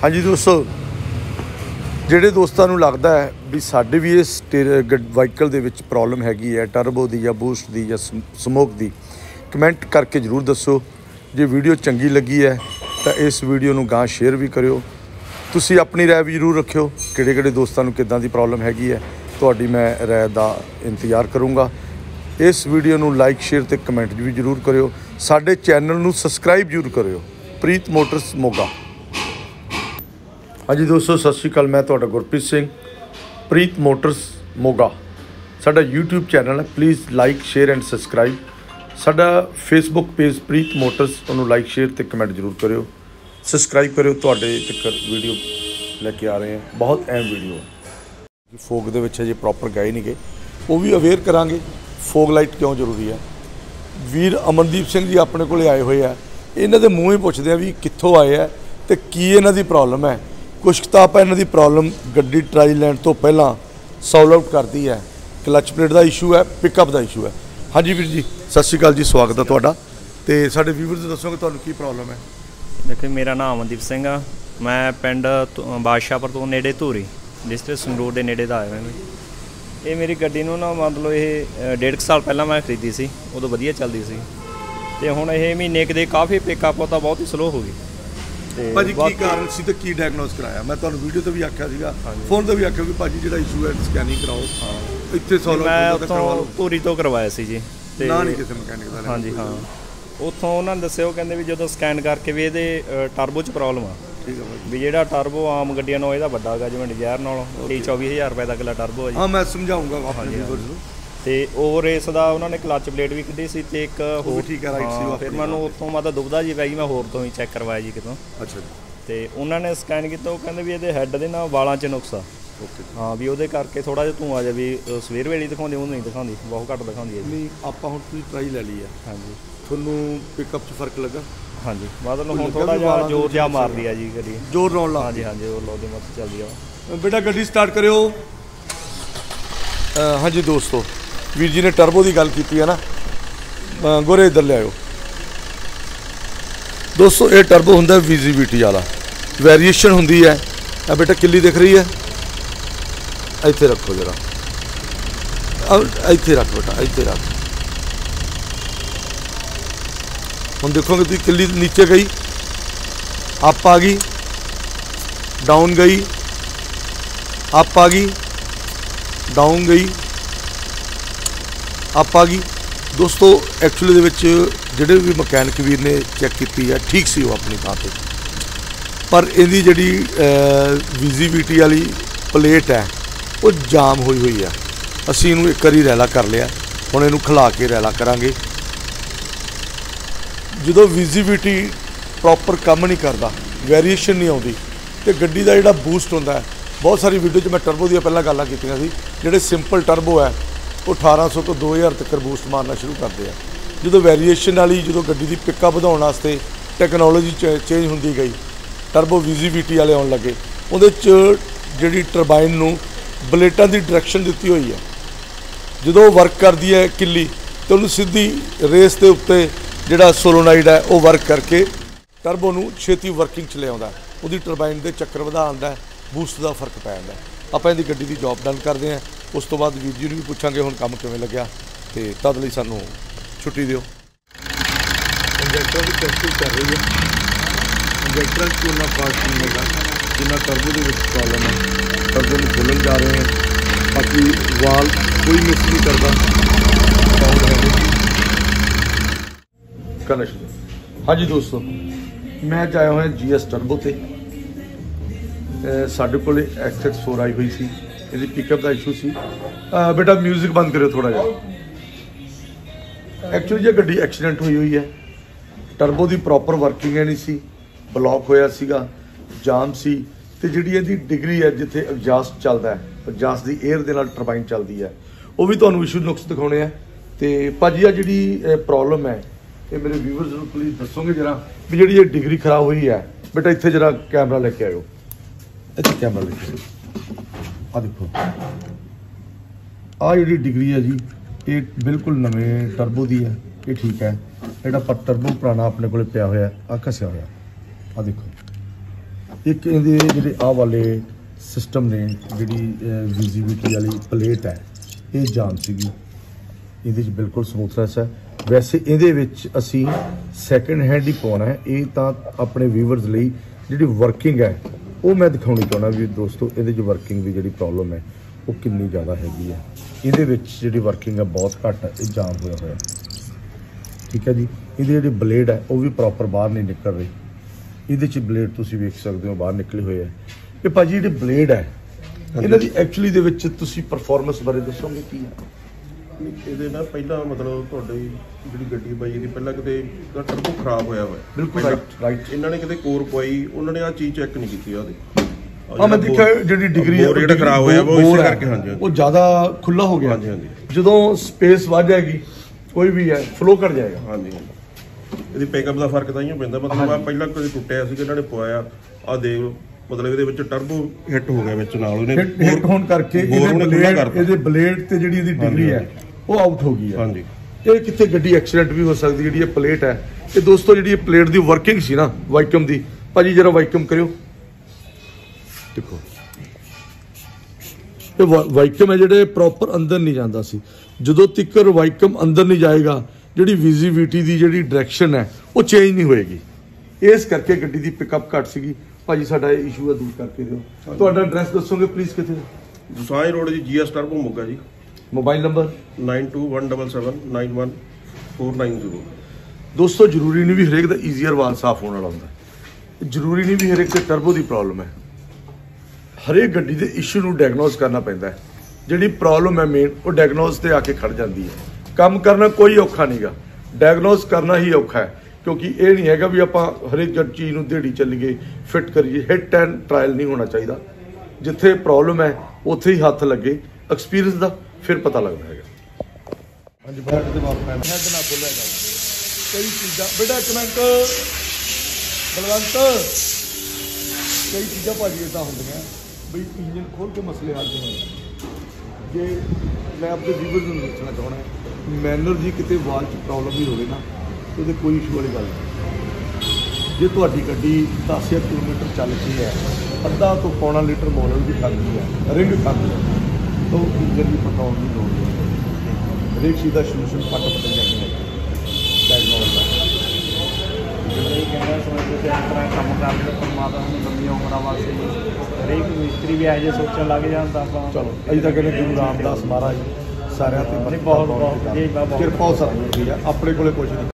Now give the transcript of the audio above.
हाँ जी दोस्तों, ਜਿਹੜੇ ਦੋਸਤਾਂ ਨੂੰ ਲੱਗਦਾ ਹੈ ਵੀ ਸਾਡੇ ਵੀ ਇਸ ਵਾਹੀਕਲ ਦੇ ਵਿੱਚ ਪ੍ਰੋਬਲਮ ਹੈਗੀ ਹੈ ਟਰਬੋ ਦੀ ਜਾਂ ਬੂਸਟ ਦੀ ਜਾਂ ਸਮੋਕ ਦੀ, ਕਮੈਂਟ ਕਰਕੇ ਜ਼ਰੂਰ ਦੱਸੋ। ਜੇ ਵੀਡੀਓ ਚੰਗੀ ਲੱਗੀ ਹੈ ਤਾਂ ਇਸ ਵੀਡੀਓ ਨੂੰ ਗਾਂ ਸ਼ੇਅਰ ਵੀ ਕਰਿਓ। ਤੁਸੀਂ ਆਪਣੀ ਰਾਏ ਵੀ ਜ਼ਰੂਰ ਰੱਖਿਓ, ਕਿਹੜੇ ਦੋਸਤਾਂ ਨੂੰ ਕਿੱਦਾਂ ਦੀ ਪ੍ਰੋਬਲਮ ਹੈਗੀ ਹੈ, ਤੁਹਾਡੀ ਮੈਂ ਰਾਏ ਦਾ ਇੰਤਜ਼ਾਰ ਕਰੂੰਗਾ। ਇਸ ਵੀਡੀਓ ਨੂੰ ਲਾਈਕ ਸ਼ੇਅਰ ਤੇ ਕਮੈਂਟ ਵੀ ਜ਼ਰੂਰ ਕਰਿਓ। ਸਾਡੇ ਚੈਨਲ ਨੂੰ ਸਬਸਕ੍ਰਾਈਬ ਜ਼ਰੂਰ ਕਰਿਓ। ਪ੍ਰੀਤ ਮੋਟਰਸ ਮੋਗਾ। हाँ जी दोस्तों, सत श्री अकाल। मैं तुहाडा गुरप्रीत सिंह, प्रीत मोटर्स मोगा साडा यूट्यूब चैनल है। Please like share and subscribe. साडा फेसबुक पेज प्रीत मोटर्स, उन्होंने लाइक शेयर ते कमेंट जरूर करियो, सबसक्राइब करियो। तुहाडे तक वीडियो लेके आ रहे हैं, बहुत अहम वीडियो है। फोग दे विच अजे प्रॉपर गए नहीं गए, वो भी अवेयर करांगे फोग लाइट क्यों जरूरी है। वीर अमनदीप सिंह जी अपने कोले आए हुए हैं, इन्हां दे मूँह ही पुछदे आ भी कित्थों आए है ते की इन्हां दी प्रॉब्लम है। कुछ तो आप इन्हों की प्रॉब्लम गड्डी ट्राई लैन तो पहला सॉल्व आउट करती है। क्लच प्लेट का इशू है, पिकअप का इशू है। हाँ जी वीर जी, सत श्री अकाल जी, स्वागत है तुहाडा। ते साडे व्यूअर्स दसोगे तुहानूं की प्रॉब्लम है? देखो, मेरा नाम अमनदीप सिंह आ, मैं पिंड बादशाहपुर तो नेड़े धूरी डिस्ट्रिक्ट संगरूर के नेड़े दा आया मैं। ये मेरी गड्डी नूं ना मतलब ये 1.5 साल पहला मैं खरीदी सी, उदों वधिया चलदी सी ते हुण ये महीने क दे काफ़ी पिकअप तो बहुत ही स्लो हो गई। भाजी की कारण सी ते की डायग्नोस कराया? मैं तुहानूं वीडियो तो भी आख्या सीगा, फोन तो भी आख्या कि भाजी जिहड़ा इशू है स्कैनिंग कराओ। हाँ, इत्थे सॉल्व करवा लो। धूरी तो करवाया सी जी, ना नहीं किसी मैकेनिक दा। हाँ जी हाँ, उत्थों उन्होंने दस्सिया, वो कहंदे भी जदों स्कैन करके भी इहदे टर्बो च प्रॉब्लम आ। ठीक है भी जिहड़ा टर्बो आम गड्डियां नालों इहदा वड्डा गा, जिवें डिजायर नालों 24,000 रुपए दा अगला टर्बो है जी। हाँ, मैं समझाऊंगा अपने व्यूअर्स नूं। तो ओवर रेस का उन्होंने क्लच प्लेट भी कढ़ी सी ते एक होर ठीक है, राइट सी। फिर मैं उत्थों मतलब दुविधा जी पै गई, मैं होर तो ही चैक करवाया जी कितों। अच्छा जी। तो उन्होंने स्कैन किया, वो कहते भी ये हैड के ना वालों च नुक्स आ। ओके। हाँ, भी वो करके थोड़ा जिहा धुआं जा भी सवेर वेले दिखाती, वो नहीं दिखाती, बहुत घट दिखाती है। नहीं, आप हुण तुसीं ट्राई ले ली है। हाँ जी। थोनू पिकअप च फर्क लगा? हाँ जी, मतलब हुण थोड़ा जिहा जोर जा मार लिया जी गड्डी, जोर लाउण ला। हाँ जी हाँ जी, जोर लाउण दी मत चलदी आ। बेटा गड्डी स्टार्ट करियो। हाँ जी दोस्तों, वीर जी ने टर्बो की गल की है ना, गोरे इधर ले आयो दोस्तों। ये टर्बो होंदा विजिबिलिटी वाला, वेरीएशन होंदी है। आ बेटा किल्ली दिख रही है, इत्थे रखो जरा, इत्थे रख बेटा, इत्थे रख। हुण देखोगे तुसीं किल्ली नीचे गई, अप आ गई, डाउन गई, अप आ गई, डाउन गई, अप आ गई। दोस्तों एक्चुअली दे विच जिहड़े भी मकैनिक वीर ने चैक की है, ठीक सी वो अपनी थां ते, पर इहदी जिहड़ी विजिबिलिटी वाली प्लेट है वो जाम हुई हुई है। असीं इहनूं एक वारी रैला कर लिया, हुण इहनूं खिला के रैला करांगे। जदों विजिबिलिटी प्रॉपर काम नहीं करता, वेरीएशन नहीं आउंदी, ते गड्डी दा जिहड़ा बूस्ट हुंदा है, बहुत सारी वीडियो च मैं टर्बो दी पहलां गल्लां कीतियां सी, जिहड़े सिंपल टर्बो है वो 1800 तो 2000 तक बूस्ट मारना शुरू करते हैं। जो वेरीएशन वाली जो गड्डी की पिकअप बढ़ाने वास्ते टैक्नोलॉजी चेंज होंदी गई, टर्बो विजिबिलिटी वाले आउण लगे, उहदे च जिहड़ी टरबाइन नूं ब्लेटां की डायरैक्शन दी हुई है। जो वर्क करती है किल्ली तो उन्होंने सीधी रेस के उत्ते जिहड़ा सोलोनाइड है वो वर्क करके टर्बो नूं छेती वर्किंग च लिआउंदा, उहदी टरबाइन के चक्कर वधा आंदा, बूस्ट का फर्क पै जांदा। आपां इहदी गड्डी की जॉब डन करते हैं, उस तो बाद वीर जी नूं भी पुछांगे हुण काम किवें लग्या, ते तद लई सानूं छुट्टी दिओ। इंजैक्टर की टेस्टिंग कर रही है, इंजैक्टर च उन्ना फास्ट नहीं होगा जिन्ना टर्बो के प्रॉब्लम है। टर्बो में खोलन जा रहे हैं, बाकी वाल कोई मिस नहीं करता, साउंड है कनेक्शन। हाँ जी दोस्तों, मैं अज आया हुआ GS टर्बो से। साढ़े को XX4 आई हुई सी, इसकी पिकअप का इशू सी। बेटा म्यूजिक बंद करो थोड़ा जा। एक्चुअली जो गड्डी एक्सीडेंट हुई हुई है, टर्बो की प्रॉपर वर्किंग है नहीं सी, ब्लॉक होया सीगा, जाम सी, ते जिहड़ी इहदी डिग्री है जिथे एग्जास्ट चलता है, एग्जास्ट की एयर दे नाल टरबाइन चलती है, वो भी तुहानूं इशू नुक्स दिखाने हैं। तो भाजी आ जिहड़ी प्रॉब्लम है, ये मेरे व्यूअर्स नूं प्लीज़ दसोगे जरा भी जिहड़ी ये डिग्री खराब हुई है। बेटा इत्थे जरा कैमरा लेके आयो, इत्थे कैमरा लेके आयो, आ देखो आ जी डिग्री है जी, ये बिल्कुल नवें टर्बो की है, ये ठीक है। जोड़ा पर टर्बो पुराना अपने को पिया हुआ आ घसिया हुआ, आ देखो ਇੱਕ ਇਹਦੇ ਜਿਹੜੇ ਆਹ ਵਾਲੇ ਸਿਸਟਮ ਨੇ, ਜਿਹੜੀ ਵਿਜ਼ਿਬਿਲਿਟੀ ਵਾਲੀ ਪਲੇਟ ਹੈ, ਇਹ ਜਾਮ ਸੀਗੀ, ਇਹਦੇ 'ਚ ਬਿਲਕੁਲ ਸਮੂਥਨੈਸ ਹੈ। ਵੈਸੇ ਇਹਦੇ ਵਿੱਚ ਅਸੀਂ ਸੈਕਿੰਡ ਹੈਂਡ ਹੀ ਪਾਉਣਾ ਹੈ, ਇਹ ਤਾਂ ਆਪਣੇ ਵੀਵਰਸ ਲਈ ਜਿਹੜੀ ਵਰਕਿੰਗ ਹੈ ਉਹ ਮੈਂ ਦਿਖਾਉਣੀ ਚਾਹੁੰਦਾ ਵੀ ਦੋਸਤੋ ਇਹਦੇ 'ਚ ਵਰਕਿੰਗ ਦੀ ਜਿਹੜੀ ਪ੍ਰੋਬਲਮ ਹੈ ਉਹ ਕਿੰਨੀ ਜ਼ਿਆਦਾ ਹੈਗੀ ਹੈ। ਇਹਦੇ ਵਿੱਚ ਜਿਹੜੀ ਵਰਕਿੰਗ ਹੈ ਬਹੁਤ ਘੱਟ ਹੈ, ਇਹ ਜਾਮ ਹੋਇਆ ਹੋਇਆ, ਠੀਕ ਹੈ ਜੀ। ਇਹਦੇ ਜਿਹੜੇ ਬਲੇਡ ਹੈ ਉਹ ਵੀ ਪ੍ਰੋਪਰ ਬਾਹਰ ਨਹੀਂ ਨਿਕਲ ਰਹੇ, ਇਹਦੇ 'ਚ ਬਲੇਡ ਤੁਸੀਂ ਵੇਖ ਸਕਦੇ ਹੋ ਬਾਹਰ ਨਿਕਲੇ ਹੋਏ ਹੈ। ਇਹ ਭਾਜੀ ਜਿਹੜੇ ਬਲੇਡ ਹੈ ਇਹਨਾਂ ਦੀ ਐਕਚੁਅਲੀ ਦੇ ਵਿੱਚ ਤੁਸੀਂ ਪਰਫਾਰਮੈਂਸ ਬਾਰੇ ਦੱਸੋਗੇ ਕੀ ਹੈ? ਇਹਦੇ ਨਾਲ ਪਹਿਲਾਂ ਮਤਲਬ ਤੁਹਾਡੀ ਜਿਹੜੀ ਗੱਡੀ ਬਾਈ ਇਹਦੀ ਪਹਿਲਾਂ ਕਿਤੇ ਟਰਬੋ ਖਰਾਬ ਹੋਇਆ ਹੋਇਆ। ਬਿਲਕੁਲ ਰਾਈਟ। ਇਹਨਾਂ ਨੇ ਕਿਤੇ ਕੋਰ ਪਵਾਈ, ਉਹਨਾਂ ਨੇ ਆਹ ਚੀਜ਼ ਚੈੱਕ ਨਹੀਂ ਕੀਤੀ ਉਹਦੀ। ਹਾਂ ਮੈਂ ਦੇਖਿਆ ਜਿਹੜੀ ਡਿਗਰੀ ਹੈ ਜਿਹੜਾ ਖਰਾਬ ਹੋਇਆ ਉਹ ਇਸੇ ਕਰਕੇ। ਹਾਂਜੀ ਉਹ ਜ਼ਿਆਦਾ ਖੁੱਲਾ ਹੋ ਗਿਆ। ਹਾਂਜੀ ਹਾਂਜੀ। ਜਦੋਂ ਸਪੇਸ ਵੱਧ ਜਾਏਗੀ ਕੋਈ ਵੀ ਹੈ ਫਲੋ ਕਰ ਜਾਏਗਾ। ਹਾਂਜੀ ਇਹਦੀ ਪਿਕਅਪ ਦਾ ਫਰਕ ਤਾਂ ਹੀ ਪੈਂਦਾ। ਮਤਲਬ ਆ ਪਹਿਲਾਂ ਕਦੇ ਟੁੱਟਿਆ ਸੀ, ਇਹਨਾਂ ਨੇ ਪਵਾਇਆ, ਆਹ ਦੇਖ ਲਓ ਮਤਲਬ ਇਹਦੇ ਵਿੱਚ ਟਰਬੋ ਹਿੱਟ ਹੋ ਗਿਆ ਵਿੱਚ ਨਾਲ, ਉਹਨੇ ਹਿੱਟ ਹੋਣ ਕਰਕੇ ਇਹਦੇ ਬਲੇਡ ਤੇ ਜਿਹੜੀ ਇਹਦੀ ਡਿਗਰੀ ਹੈ ਉਹ ਆਊਟ ਹੋ ਗਈ ਹੈ। ਹਾਂਜੀ ਇਹ ਕਿਤੇ ਗੱਡੀ ਐਕਸੀਡੈਂਟ ਵੀ ਹੋ ਸਕਦੀ। ਜਿਹੜੀ ਇਹ ਪਲੇਟ ਹੈ ਇਹ ਦੋਸਤੋ ਜਿਹੜੀ ਇਹ ਪਲੇਟ ਦੀ ਵਰਕਿੰਗ ਸੀ ਨਾ ਵਾਈਕਮ ਦੀ, ਭਾਜੀ ਜਰਾ ਵਾਈਕਮ ਕਰਿਓ, ਦੇਖੋ ਇਹ ਵਾਈਕਮ ਹੈ ਜਿਹੜੇ ਪ੍ਰੋਪਰ ਅੰਦਰ ਨਹੀਂ ਜਾਂਦਾ ਸੀ। ਜਦੋਂ ਤੱਕ ਵਾਈਕਮ ਅੰਦਰ ਨਹੀਂ ਜਾਏਗਾ ਜਿਹੜੀ ਵਿਜ਼ਿਬਿਲਿਟੀ ਦੀ ਜਿਹੜੀ ਡਾਇਰੈਕਸ਼ਨ ਹੈ ਉਹ ਚੇਂਜ ਨਹੀਂ ਹੋਏਗੀ। ਇਸ ਕਰਕੇ ਗੱਡੀ ਦੀ ਪਿਕਅਪ ਘੱਟ ਸੀਗੀ। ਭਾਜੀ ਸਾਡਾ ਇਹ ਇਸ਼ੂ ਹੈ ਦੂਰ ਕਰਕੇ ਦਿਓ। ਤੁਹਾਡਾ ਐਡਰੈਸ ਦੱਸੋਗੇ ਪਲੀਜ਼? ਕਿੱਥੇ? Dosanjh road ji, GS turbo Moga ji. Mobile number 9217791490। ਦੋਸਤੋ ਜ਼ਰੂਰੀ ਨਹੀਂ ਵੀ ਹਰੇਕ ਦਾ ਈਜ਼ੀਅਰ ਵਾਲ ਸਾਫ਼ ਹੋਣ ਵਾਲਾ ਹੁੰਦਾ, ਜ਼ਰੂਰੀ ਨਹੀਂ ਵੀ ਹਰੇਕ ਤੇ ਟਰਬੋ ਦੀ ਪ੍ਰੋਬਲਮ ਹੈ। ਹਰੇਕ ਗੱਡੀ ਦੇ ਇਸ਼ੂ ਨੂੰ ਡਾਇਗਨੋਸ ਕਰਨਾ ਪੈਂਦਾ ਹੈ। ਜਿਹੜੀ ਪ੍ਰੋਬਲਮ ਹੈ ਮੇਨ ਉਹ ਡਾਇਗਨੋਸ ਤੇ ਆ ਕੇ ਖੜ ਜਾਂਦੀ ਹੈ। ਕੰਮ ਕਰਨਾ ਕੋਈ ਔਖਾ ਨਹੀਂਗਾ, ਡਾਇਗਨੋਸ ਕਰਨਾ ਹੀ ਔਖਾ ਹੈ। ਕਿਉਂਕਿ ਇਹ ਨਹੀਂ ਹੈਗਾ ਵੀ ਆਪਾਂ ਹਰੇਕ ਚੀਜ਼ ਨੂੰ ਦਿਹਾੜੀ ਚੱਲੀਏ ਫਿੱਟ ਕਰੀਏ। ਹਿੱਟ ਐਂਡ ਟਰਾਇਲ ਨਹੀਂ ਹੋਣਾ ਚਾਹੀਦਾ। ਜਿੱਥੇ ਪ੍ਰੋਬਲਮ ਹੈ ਉੱਥੇ ਹੀ ਹੱਥ ਲੱਗੇ ਐਕਸਪੀਰੀਅੰਸ ਦਾ, ਫਿਰ ਪਤਾ ਲੱਗਦਾ ਹੈਗਾ। ਹਾਂਜੀ ਬੈਠ ਦੇ ਬਾਪ ਮੈਂ ਹੈਡ ਨਾ ਬੋਲਿਆ ਜਾ ਕਈ ਚੀਜ਼ਾਂ ਬੇਟਾ ਇੱਕ ਮਿੰਟ ਬਲਵੰਤ, ਕਈ ਚੀਜ਼ਾਂ ਭਾਜੀ ਇਦਾਂ ਹੁੰਦੀਆਂ ਬਈ ਇੰਜਨ ਖੋਲ ਕੇ ਮਸਲੇ ਹੱਲ ਨਹੀਂ ਹੁੰਦੇ। ਜੇ ਮੈਂ ਆਪਣੇ ਵੀਵਰਸ ਨੂੰ ਦੱਸਣਾ ਚਾਹੁੰਦਾ ਮੈਨੂਅਲ ਜੀ ਕਿਤੇ ਵਾਲ 'ਚ ਪ੍ਰੋਬਲਮ ਹੀ ਹੋਵੇ ਨਾ ਉਹਦੇ ਕੋਈ ਇਸ਼ੂ ਵਾਲੀ ਗੱਲ ਨਹੀਂ। ਜੇ ਤੁਹਾਡੀ ਗੱਡੀ 10 ਕਿਲੋਮੀਟਰ ਚੱਲ ਪਈ ਹੈ, ਅੱਧਾ ਤੋਂ ਪੌਣਾ ਲੀਟਰ ਮੋਲਰ ਵੀ ਖਾਂਦੀ ਹੈ, ਰਿੰਗ ਖਾਂਦੀ ਹੈ, ਤਾਂ ਇੰਜਨ ਵੀ ਪਕਾਉਣ ਦੀ ਲੋੜ ਨਹੀਂ। ਹਰੇਕ ਚੀਜ਼ ਦਾ ਸੋਲੂਸ਼ਨ ਫਟ ਜਾਂਦੇ ਹੈ ਡਾਇਗਨੋਸ ਦਾ। ਇਹ ਕਹਿੰਦਾ ਸਮਝ ਤੁਸੀਂ ਇਸ ਤਰ੍ਹਾਂ ਕੰਮ ਕਰਦੇ ਹੋ ਪਰਮਾਤਮਾ ਨੂੰ ਲੰਮੀਆਂ ਉਮਰਾਂ ਵਾਸਤੇ ਹਰੇਕ ਮਿਸਤਰੀ ਵੀ ਇਹੋ ਜਿਹੇ ਸੋਚਣ ਲੱਗ ਜਾਂਦਾ। ਆਪਾਂ ਚਲੋ ਅਸੀਂ ਤਾਂ ਕਹਿੰਦੇ ਗੁਰੂ ਰਾਮਦਾਸ ਮਹਾਰਾਜ ਸਾਰਿਆਂ ਤੇ ਬਹੁਤ ਬਹੁਤ ਕਿਰਪਾ ਹੋ ਸਕਦੀ ਹੈ, ਆਪਣੇ ਕੋਲੇ ਕੁਝ ਨਹੀਂ।